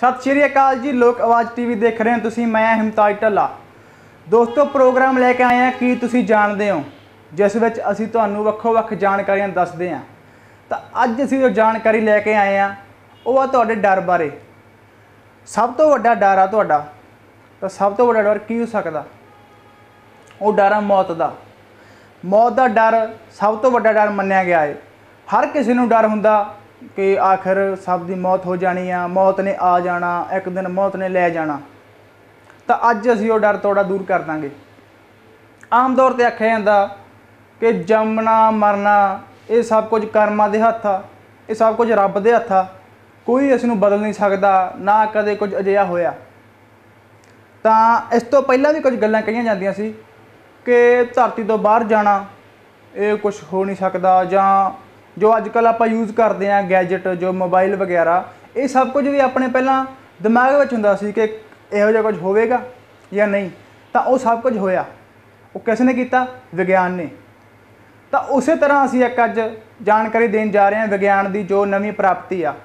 सत श्री अकाल जी। लोक आवाज़ टीवी देख रहे हैं तुसीं। मैं हिमताज ढल्ला। दोस्तों प्रोग्राम लैके आए हैं कि तुसीं जानते हो, जिस विच असीं तुहानूं वक्खो वक्ख जानकारियां दसदे हां। तां अज असीं जो जानकारी लैके आए हैं वो आ तुहाडे डर बारे। सब तो वड्डा डर आ तुहाडा, तां सब तो वड्डा डर की हो सकदा? वो डर आ मौत दा। मौत दा डर सब तो वड्डा डर मन्निया गया है। हर किसी नूं डर हुंदा कि आखिर सब की मौत हो जानी आ, मौत ने आ जाना, एक दिन मौत ने लै जाना। तो अज असीं वो डर थोड़ा दूर कर देंगे। आम तौर पर आख्या जाता कि जमना मरना ये सब कुछ कर्मां दे हत्थ आ, ये सब कुछ रब दे हत्थ आ। कोई इस नूं बदल नहीं सकता, ना कदे कुछ अजिहा होया। तो इस तो पहला भी कुछ गल्लां कहियां जांदियां सी कि धरती तो बाहर जाना ये कुछ हो नहीं सकता, जां जो अजकल आप यूज़ करते हैं गैजेट जो मोबाइल वगैरह, ये सब कुछ भी अपने पहला दिमाग में हुंदा सी कि इहो जिहा कुछ होवेगा या नहीं। तो वो सब कुछ होया, वो किसने किया? विज्ञान ने। तो उस तरह असीं एक अज जानकारी देन जा रहे हैं विज्ञान की जो नवी प्राप्ति आ।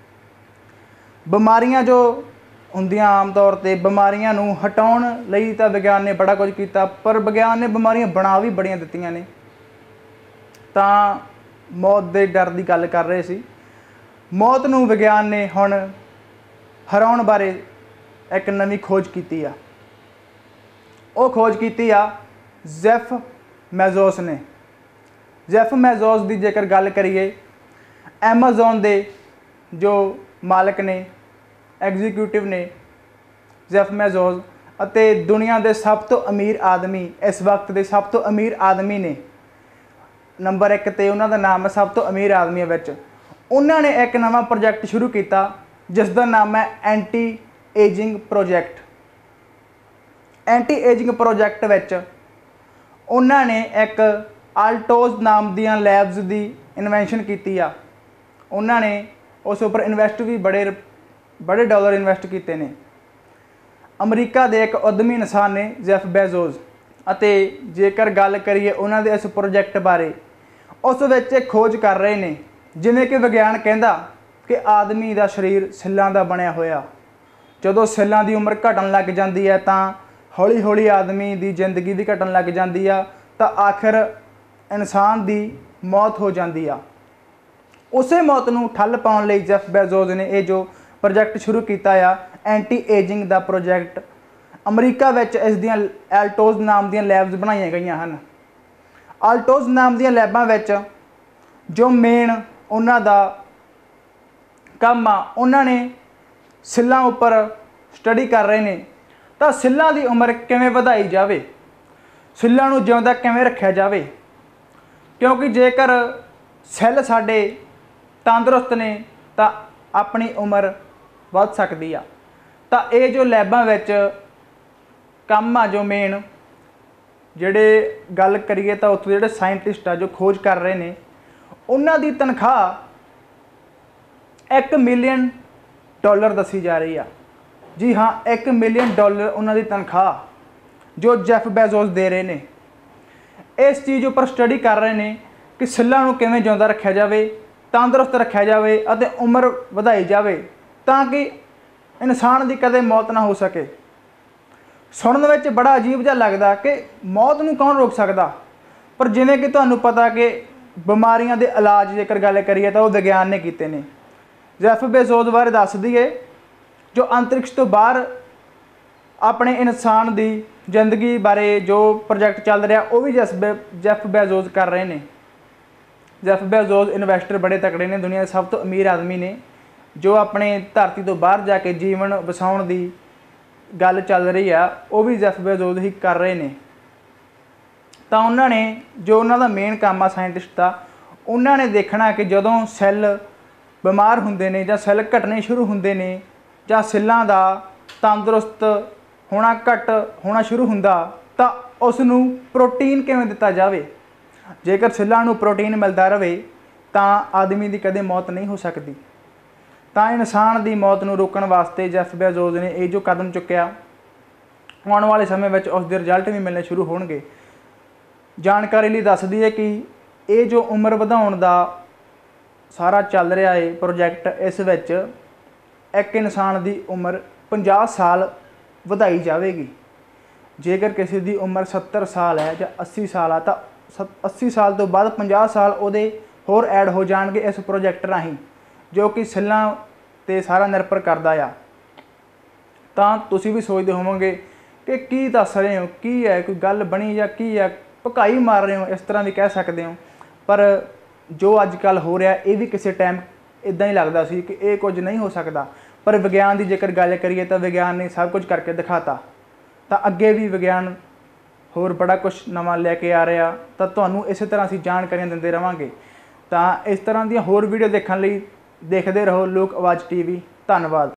बीमारियां जो हुंदियां आम तौर पर बीमारियां नूं हटाउण लई तां विज्ञान ने बड़ा कुछ किया, पर विज्ञान ने बीमारियां बना भी बड़ियां दित्तियां ने। तां मौत के डर की गल कर रहे सी। मौत नूं विज्ञान ने हुण हराउण बारे एक नवी खोज की आ। वो खोज की आ जेफ बेज़ोस ने। जेफ बेज़ोस की जेकर गल करिए, एमेजोन के जो मालिक ने, एग्जीक्यूटिव ने जेफ बेज़ोस, अते दुनिया के सब तो अमीर आदमी, इस वक्त के सब तो अमीर आदमी ने। नंबर 1 ते उन्हों का नाम है सब तो अमीर आदमियों विच। उन्होंने एक नवा प्रोजैक्ट शुरू किया जिसका नाम है anti ageing project. Anti ageing project विच उन्होंने एक आल्टोज नाम दियां लैब्स की इन्वेंशन की आ। उन्होंने उस उपर इन्वेस्ट भी बड़े डॉलर इन्वेस्ट किए हैं। अमरीका के एक उद्यमी इंसान ने जेफ बेज़ोस, अते जेकर गल करिए उन्होंने इस प्रोजैक्ट बारे, उस विच खोज कर रहे हैं जिवें कि विज्ञान कहता कि आदमी का शरीर सिल्लां दा बनिया होया। जदों सिल्लां की उम्र घटन लग जाती है तो हौली हौली आदमी की जिंदगी भी घटन लग जाती है, तो आखिर इंसान की मौत हो जाती है। उस मौत नूं ठल पाउण लई जेफ बेज़ोस ने यह जो प्रोजैक्ट शुरू किया एंटी एजिंग का प्रोजैक्ट, अमरीका विच इस दियां आल्टोज नाम दियां लैब्स बनाई गई हैं। आल्टोज नाम दियां लैबां विच जो मेन उन्हां दा काम आ, उन्होंने सिल्लां उपर स्टडी कर रहे हैं। तो सिल्लां की उम्र किवें वधाई जाए, सिल्लां नूं जिउंदा किवें रखिया जाए, क्योंकि जेकर सैल साडे तंदुरुस्त ने तो अपनी उम्र वध सकती आ। तो ये जो लैबां विच काम आ, जो मेन जिहड़े गल करिए तो उत्थे जिहड़े साइंटिस्ट आ जो खोज कर रहे हैं, उन्हां दी तनख्वाह $1 मिलियन दसी जा रही है। जी हाँ, $1 मिलियन उन्हां दी तनख्वाह जो जेफ बेज़ोस दे रहे हैं। इस चीज़ उपर स्टडी कर रहे हैं कि सिल्लां नूं किवें जिउंदा रखिया जाए, तंदुरुस्त रखिया जाए अते उम्र वधाई जाए, ताकि इंसान की कदे मौत ना हो सके। सुनने में बड़ा अजीब जिहा लगदा कि मौत नूं कौन रोक सकदा, पर जिवें कि तुहानूं पता कि बीमारियां दे इलाज जेकर गल करिए तो वह विज्ञान ने कीते ने। जेफ बेज़ोस बारे दस दईए, जो अंतरिक्ष तो बाहर अपने इंसान की जिंदगी बारे जो प्रोजैक्ट चल रहा वो भी जेफ बेज़ोस कर रहे हैं। जेफ बेज़ोस इन्वेस्टर बड़े तकड़े ने, दुनिया के सब तो अमीर आदमी ने, जो अपने धरती तो बाहर जाके जीवन वसाउण की गल चल रही है वो भी जेफ बेज़ोस ही कर रहे हैं। तो उन्होंने जो उन्होंने मेन काम आ साइंटिस्ट का, उन्होंने देखना कि जदों सैल बीमार होंदे ने जां सैल घटने शुरू होंदे ने जां सिल्लां दा तंदुरुस्त होना घट होना शुरू हुंदा, तो उसनूं प्रोटीन किवें दिता जाए। जेकर सिल्लां नूं प्रोटीन मिलता रहे तो आदमी की कदे मौत नहीं हो सकती। तो इंसान की मौत नूं रोकण वास्ते जेफ बेज़ोस ने ये जो कदम चुक्या, आने वाले समय में उसके रिजल्ट भी मिलने शुरू होणगे। जानकारी लिए दस दईए कि ये जो उम्र वधाउण दा सारा चल रहा है प्रोजैक्ट, इस विच एक इंसान की उम्र 50 साल ਵਧਾਈ ਜਾਵੇਗੀ। जेकर किसी की उम्र 70 साल है या 80 साल है तो 80 साल तो बाद 50 साल ਉਹਦੇ ਹੋਰ ਐਡ ਹੋ ਜਾਣਗੇ इस प्रोजेक्ट राਹੀਂ, जो कि ਸੈੱਲਾਂ ਤੇ सारा निर्भर करता आ। ਤਾਂ ਤੁਸੀਂ ਵੀ ਸੋਚਦੇ ਹੋਵੋਗੇ कि की दस रहे हो, की है कोई गल बनी या की है, भकाई मार रहे हो, इस तरह भी कह सकते हो। पर जो अजकल हो रहा ये भी किसी टाइम इदा ही लगता सी कि ये कुछ नहीं हो सकता, पर विज्ञान की जेकर गल करिए तो विज्ञान ने सब कुछ करके दिखाता। तो अगे भी विज्ञान होर बड़ा कुछ नवा लैके आ रहा, तो तुहानूं इस तरह असीं जानकारियां दिंदे रहांगे। तो इस तरह दी होर वीडियो देखने लई देखते रहो लोक आवाज़ TV। धन्नवाद।